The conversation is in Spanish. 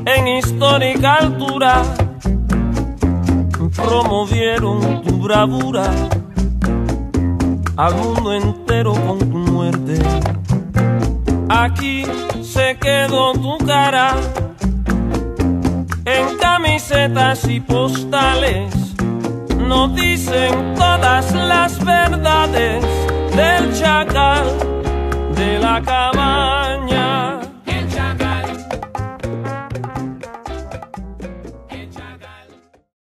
en histórica altura promovieron tu bravura al mundo entero con tu muerte. Aquí se quedó tu cara en camisetas y postales. Nos dicen todas las verdades del chacal, de la cabaña